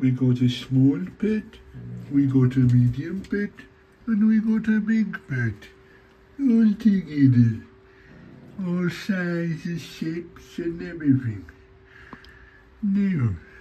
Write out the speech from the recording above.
We got a small bed, we got a medium bed, and we got a big bed. All together. All sizes, shapes, and everything. Now,